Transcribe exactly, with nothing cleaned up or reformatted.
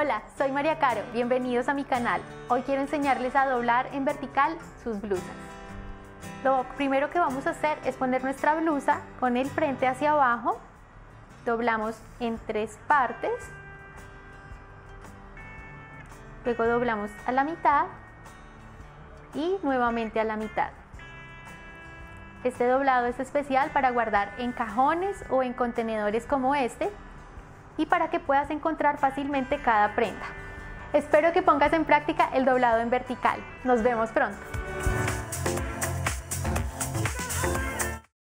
Hola, soy María Caro, bienvenidos a mi canal. Hoy quiero enseñarles a doblar en vertical sus blusas. Lo primero que vamos a hacer es poner nuestra blusa con el frente hacia abajo. Doblamos en tres partes. Luego doblamos a la mitad y nuevamente a la mitad. Este doblado es especial para guardar en cajones o en contenedores como este y para que puedas encontrar fácilmente cada prenda. Espero que pongas en práctica el doblado en vertical. Nos vemos pronto.